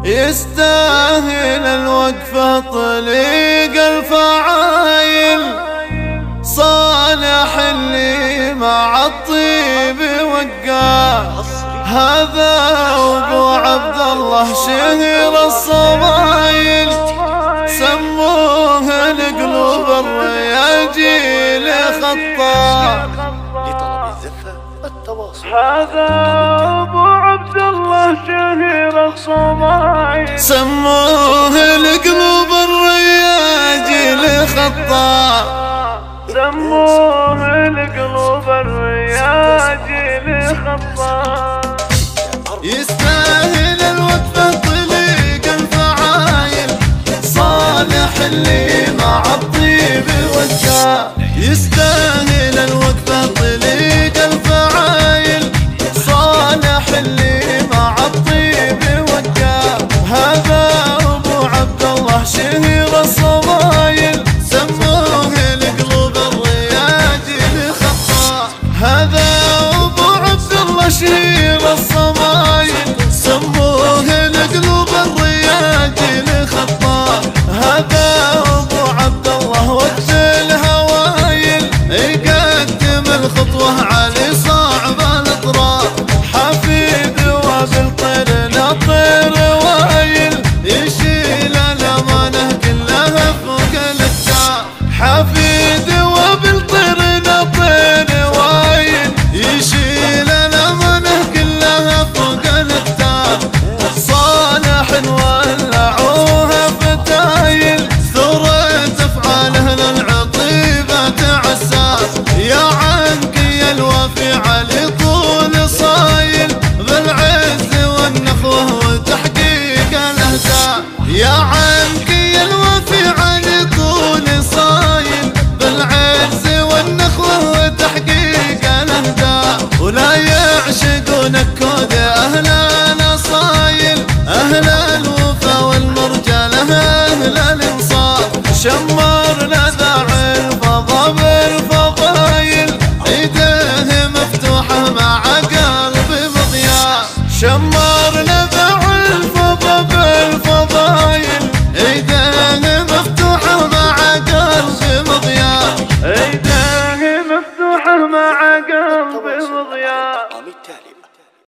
يستاهل الوقفة طليق الفعايل، صالح اللي مع الطيب وقاه. هذا أبو عبد الله شهر الصمايل، سموه القلوب الرياجيل خطاه. هذا أبو عبد الله شهر الصمايل، سموه القلوب الرياجيل خطاه. سموه القلوب الرياجيل خطاه. يستاهل الوقفة طليق الفعايل، صالح اللي مع الطيب وجاه. يستاهل الوقفة طليق الفعايل، صالح اللي مع الطيب وجاه. هذا أبو عبد الله شهر الصمايل، سموه القلوب الرياجيل خطاه. هذا أبو عبد الله شهر الصمايل، سموه القلوب الرياجيل خطاه. هذا أبو عبد الله وقت الهوايل، يقدم الخطوة علي صعب الأطراف. حفيد وبالطير نطير وايل، يشيل الأمانة كلها فوق الأكتاف. حفيد وبالطير نطير وايل، يشيل الأمانة كلها فوق الأكتاف. صالح ولعوها فتايل، ثرت أفعاله للعطيبة تعساس. يا عنك يا الوفي علي طول صايل، بالعز والنخوة وتحقيق الأهداف. يا عنك يا الوفي علي طول صايل، بالعز والنخوة وتحقيق الأهداف. ولا يعشقونك كود